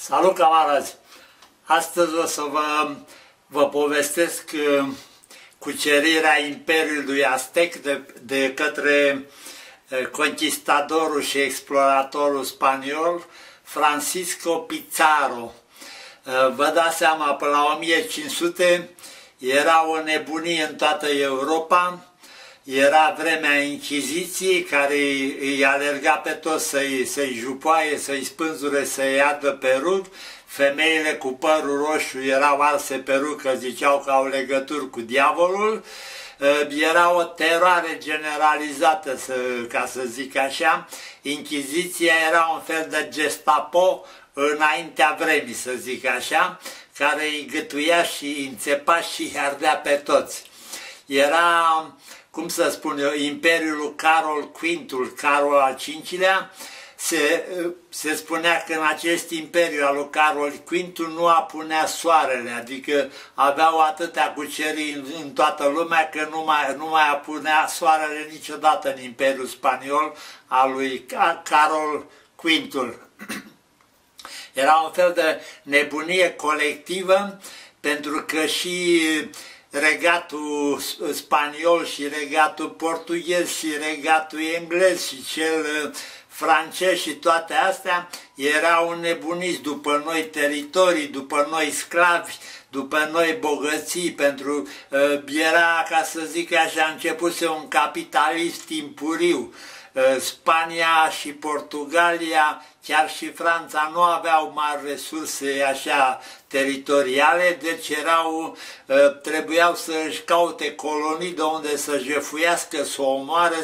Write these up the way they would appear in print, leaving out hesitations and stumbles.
Salut, camarazi! Astăzi o să vă povestesc cucerirea Imperiului Aztec de către conquistadorul și exploratorul spaniol Francisco Pizarro. Vă dați seama, până la 1500 era o nebunie în toată Europa. Era vremea Inchiziției, care îi alerga pe toți să-i jupoaie, să-i spânzure, să-i ardă pe rug. Femeile cu părul roșu erau arse pe rug, că ziceau că au legături cu diavolul. Era o teroare generalizată, ca să zic așa. Inchiziția era un fel de Gestapo înaintea vremii, să zic așa, care îi gâtuia și îi înțepa și îi ardea pe toți. Era, cum să spun eu, Imperiul lui Carol V, Carol al V-lea. Se spunea că în acest imperiu al lui Carol V nu apunea soarele, adică aveau atâtea cuceriri în toată lumea că nu mai apunea soarele niciodată în Imperiul Spaniol al lui Carol V. Era un fel de nebunie colectivă, pentru că și regatul spaniol și regatul portughez și regatul englez și cel francez și toate astea erau înnebuniți după noi teritorii, după noi sclavi, după noi bogății, pentru era, ca să zic așa, începuse un capitalism timpuriu. Spania și Portugalia, chiar și Franța, nu aveau mari resurse așa teritoriale, deci trebuiau să-și caute colonii de unde să jefuiască, să o omoare,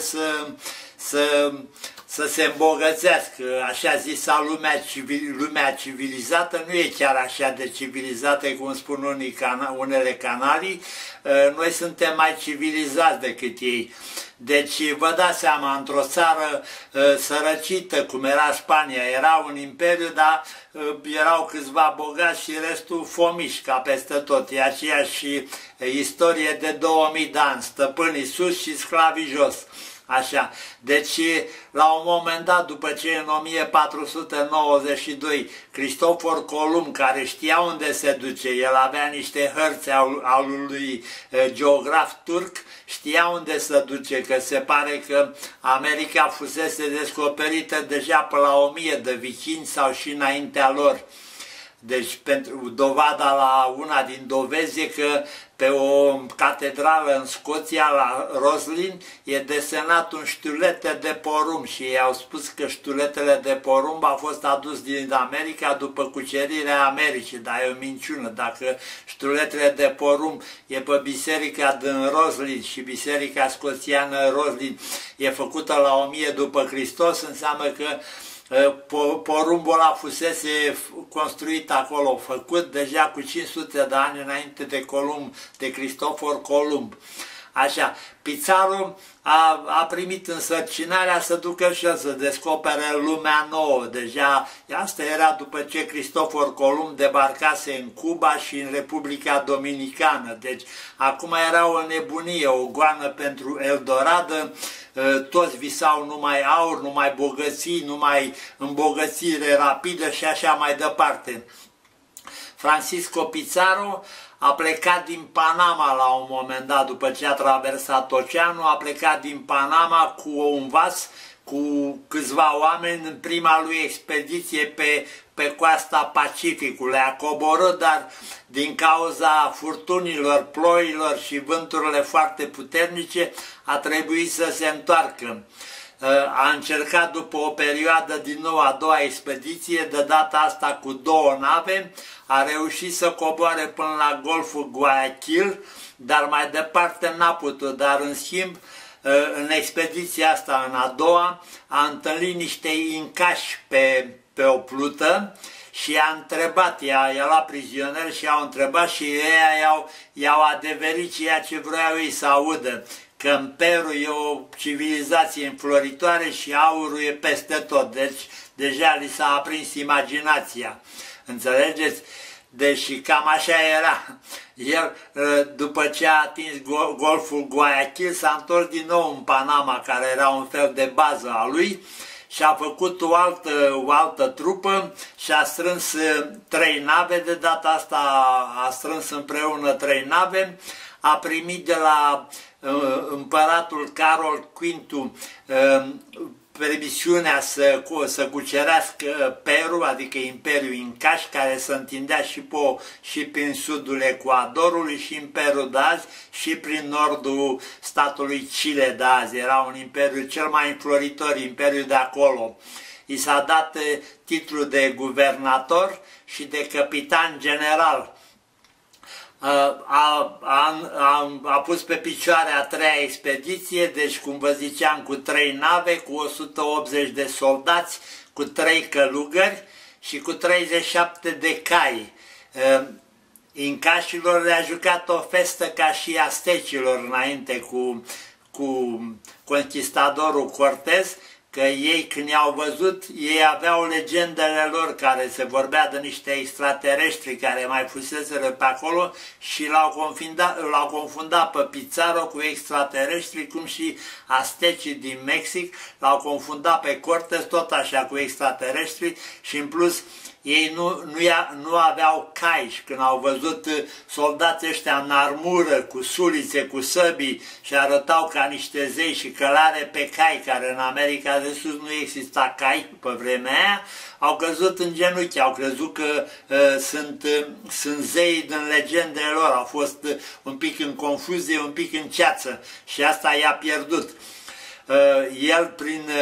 să se îmbogățească. Așa zisa lumea civilizată nu e chiar așa de civilizată cum spun unele canalii. Noi suntem mai civilizați decât ei. Deci vă dați seama, într-o țară sărăcită cum era Spania, era un imperiu, dar erau câțiva bogați și restul fomiși ca peste tot. E aceeași istorie de 2000 de ani, stăpânii sus și sclavii jos. Așa. Deci, la un moment dat, după ce în 1492 Cristofor Columb, care știa unde se duce, el avea niște hărți al lui geograf turc, știa unde se duce, că se pare că America fusese descoperită deja pe la 1000 de vikingi sau și înaintea lor. Deci, pentru dovada la una din dovezi e că pe o catedrală în Scoția, la Roslin, e desenat un știulete de porumb și ei au spus că știuletele de porumb au fost adus din America după cucerirea Americii, dar e o minciună. Dacă știuletele de porumb e pe biserica din Roslin și biserica scoțiană Roslin e făcută la 1000 după Hristos, înseamnă că porumbul ăla fusese construit acolo, făcut deja cu 500 de ani înainte de Cristofor Columb. Așa, Pizarro a primit însărcinarea să ducă și el să descopere lumea nouă. Deja asta era după ce Cristofor Columb debarcase în Cuba și în Republica Dominicană. Deci acum era o nebunie, o goană pentru Eldorado. Toți visau numai aur, numai bogății, numai îmbogățire rapidă și așa mai departe. Francisco Pizarro a plecat din Panama la un moment dat, după ce a traversat oceanul, a plecat din Panama cu un vas, cu câțiva oameni în prima lui expediție pe coasta Pacificului. A coborât, dar din cauza furtunilor, ploilor și vânturile foarte puternice a trebuit să se întoarcă. A încercat după o perioadă din nou a doua expediție, de data asta cu 2 nave, a reușit să coboare până la Golful Guayaquil, dar mai departe n-a putut, dar în schimb în expediția asta, în a doua, a întâlnit niște incași pe o plută și i-a întrebat, i-a luat prizonieri și i-au întrebat și ei i-au adeverit ceea ce vreau ei să audă, că în Peru e o civilizație înfloritoare și aurul e peste tot. Deci deja li s-a aprins imaginația. Înțelegeți? Deci cam așa era. El, după ce a atins Golful Guayaquil, s-a întors din nou în Panama, care era un fel de bază a lui, și a făcut o altă trupă și a strâns 3 nave, de data asta a strâns împreună 3 nave, a primit de la împăratul Carol V permisiunea să cucerească Peru, adică Imperiul Incaș, care se întindea și prin sudul Ecuadorului, și în Peru de azi, și prin nordul statului Chile de azi. Era un imperiu cel mai înfloritor, imperiul de acolo. I s-a dat titlul de guvernator și de capitan general. A pus pe picioare a 3-a expediție, deci cum vă ziceam, cu 3 nave, cu 180 de soldați, cu 3 călugări și cu 37 de cai. Incașilor le-a jucat o festă ca și aztecilor înainte cu conquistadorul Cortez, că ei, când i-au văzut, ei aveau legendele lor, care se vorbea de niște extraterestri care mai fuseseră pe acolo și l-au confundat pe Pizarro cu extraterestri, cum și aztecii din Mexic l-au confundat pe Cortez tot așa cu extraterestri, și în plus ei nu aveau cai și când au văzut soldații ăștia în armură, cu sulițe, cu săbii și arătau ca niște zei și călare pe cai, care în America de Sus nu exista cai pe vremea aia, au căzut în genunchi, au crezut că sunt zei din legendele lor, au fost un pic în confuzie, un pic în ceață și asta i-a pierdut. El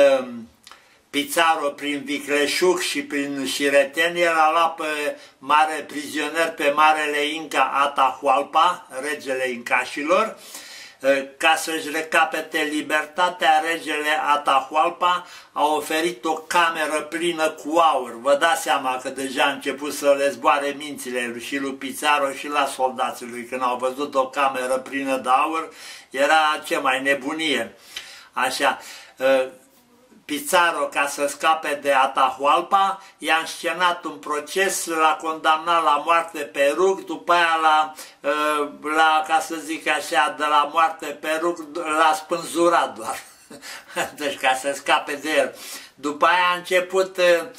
Pizarro, prin vicleșug și prin șiretenie, l-a luat pe mare prizonier pe marele Inca Atahualpa, regele incașilor. Ca să-și recapete libertatea, regele Atahualpa a oferit o cameră plină cu aur. Vă dați seama că deja a început să le zboare mințile și lui Pizarro și la soldații lui. Când au văzut o cameră plină de aur, era ce mai nebunie. Așa. Pizarro, ca să scape de Atahualpa, i-a înscenat un proces, l-a condamnat la moarte pe rug, după aia ca să zic așa, de la moarte pe rug l-a spânzurat doar, deci ca să scape de el. După aia a început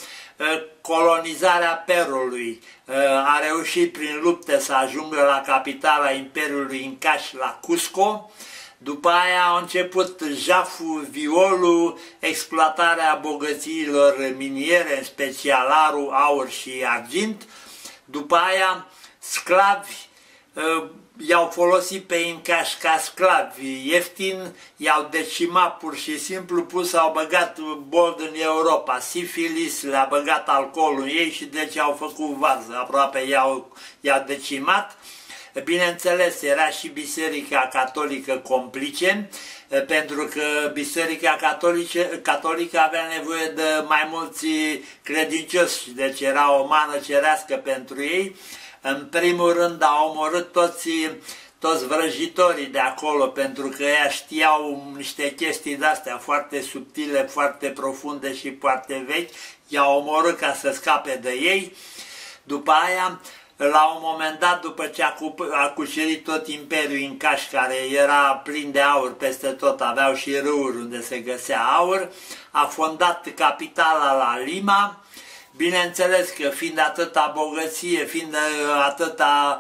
colonizarea Perului, a reușit prin lupte să ajungă la capitala Imperiului Incaș, la Cusco. După aia a început jaful, violul, exploatarea bogățiilor miniere, în special aur și argint. După aia sclavi, i-au folosit pe incași ca sclavi ieftin, i-au decimat pur și simplu, au băgat boli în Europa, sifilis, le-a băgat alcoolul în ei și deci au făcut varză, aproape i-au decimat. Bineînțeles, era și Biserica Catolică complice, pentru că Biserica Catolică avea nevoie de mai mulți credincioși, deci era o mană cerească pentru ei. În primul rând au omorât toți vrăjitorii de acolo, pentru că ea știau niște chestii de-astea foarte subtile, foarte profunde și foarte vechi, i-au omorât ca să scape de ei. După aia, la un moment dat, după ce a cucerit tot Imperiul Incaș, care era plin de aur peste tot, aveau și râuri unde se găsea aur, a fondat capitala la Lima. Bineînțeles că fiind atâta bogăție, fiind atâta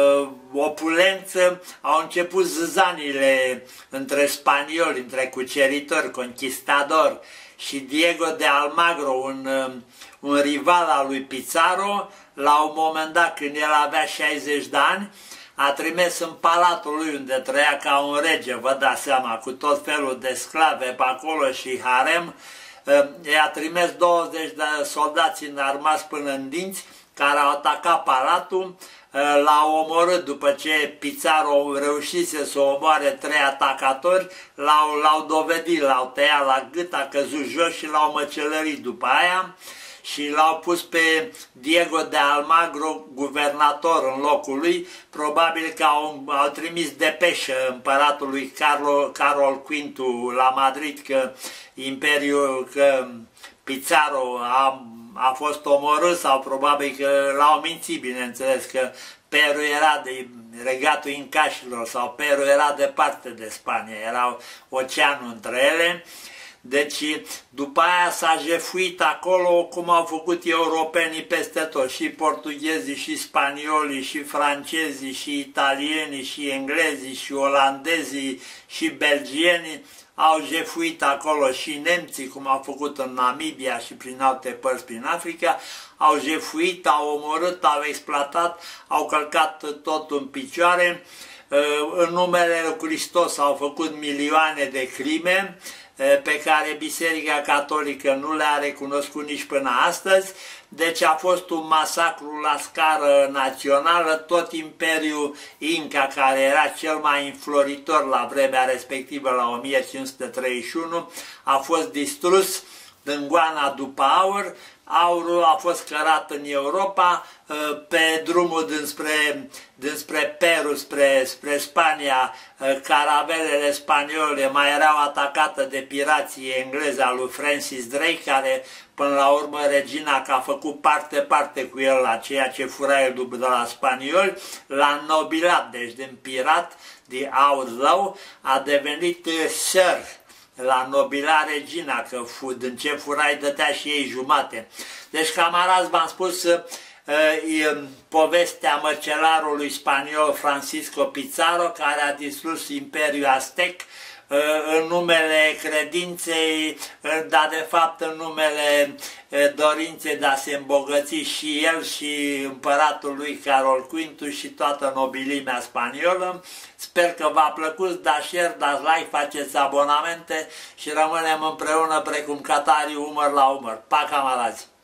opulență, au început zâzanile între spanioli, între cuceritori, conquistadori, și Diego de Almagro, un rival al lui Pizarro, la un moment dat, când el avea 60 de ani, a trimis în palatul lui, unde trăia ca un rege, vă dați seama, cu tot felul de sclave pe acolo și harem, i-a trimis 20 de soldați înarmați până în dinți, care au atacat palatul, l-au omorât după ce Pizarro reușise să omoare 3 atacatori, l-au dovedit, l-au tăiat la gât, a căzut jos și l-au măcelărit după aia și l-au pus pe Diego de Almagro guvernator în locul lui. Probabil că au trimis depeșă împăratului Carol V la Madrid că Pizarro a fost omorât, sau probabil că l-au mințit, bineînțeles, că Peru era de regatul incașilor sau Peru era departe de Spania, era oceanul între ele. Deci după aia s-a jefuit acolo cum au făcut europenii peste tot, și portughezii, și spaniolii, și francezii, și italienii, și englezii, și olandezii, și belgienii. Au jefuit acolo, și nemții, cum au făcut în Namibia și prin alte părți prin Africa, au jefuit, au omorât, au exploatat, au călcat totul în picioare. În numele lui Hristos au făcut milioane de crime pe care Biserica Catolică nu le-a recunoscut nici până astăzi. Deci a fost un masacru la scară națională. Tot Imperiul Inca, care era cel mai înfloritor la vremea respectivă, la 1531, a fost distrus din goana după aur. Aurul a fost cărat în Europa, pe drumul dinspre Peru, spre Spania. Caravelele spaniole mai erau atacate de pirații englezi al lui Francis Drake, care până la urmă regina, că a făcut parte cu el la ceea ce fura el de la spanioli, l-a înnobilat, deci din pirat, de aur rău, a devenit sir. La nobila regina, că din ce furai dătea și ei jumate. Deci, camarazi, v-am spus povestea măcelarului spaniol Francisco Pizarro, care a distrus Imperiul Aztec în numele credinței, dar de fapt în numele dorinței de a se îmbogăți și el și împăratul lui Carol V și toată nobilimea spaniolă. Sper că v-a plăcut, dați share, dați like, faceți abonamente și rămânem împreună precum catarii umăr la umăr. Pa, camarazi!